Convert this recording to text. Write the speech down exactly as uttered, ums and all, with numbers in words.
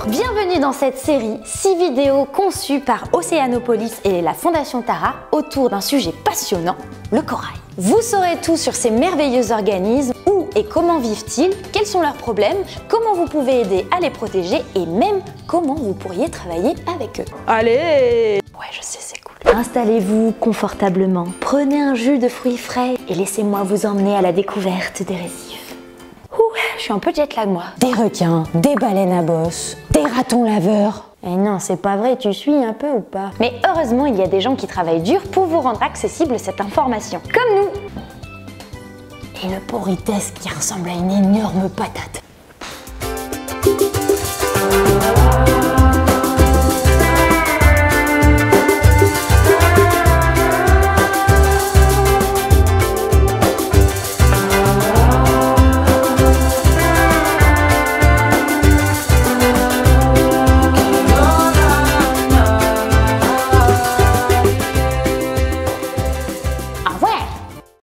Bienvenue dans cette série, six vidéos conçues par Océanopolis et la Fondation Tara autour d'un sujet passionnant, le corail. Vous saurez tout sur ces merveilleux organismes, où et comment vivent-ils, quels sont leurs problèmes, comment vous pouvez aider à les protéger et même comment vous pourriez travailler avec eux. Allez! Ouais, je sais, c'est cool. Installez-vous confortablement, prenez un jus de fruits frais et laissez-moi vous emmener à la découverte des récifs. Ouh, je suis un peu jet lag moi. Des requins, des baleines à bosse, des ratons laveurs. Eh non, c'est pas vrai, tu suis un peu ou pas? Mais heureusement, il y a des gens qui travaillent dur pour vous rendre accessible cette information. Comme nous. Et le porritesque qui ressemble à une énorme patate.